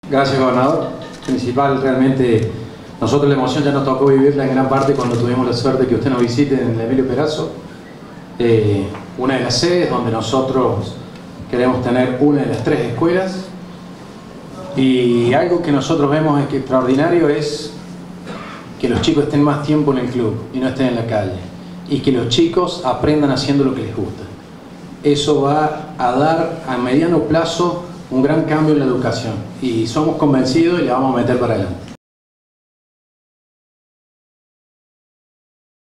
Gracias, gobernador. Principal, realmente, nosotros la emoción ya nos tocó vivirla en gran parte cuando tuvimos la suerte de que usted nos visite en el Emilio Perazo, una de las sedes donde nosotros queremos tener una de las 3 escuelas. Y algo que nosotros vemos es que extraordinario es que los chicos estén más tiempo en el club y no estén en la calle, y que los chicos aprendan haciendo lo que les gusta. Eso va a dar a mediano plazo un gran cambio en la educación y somos convencidos y le vamos a meter para adelante.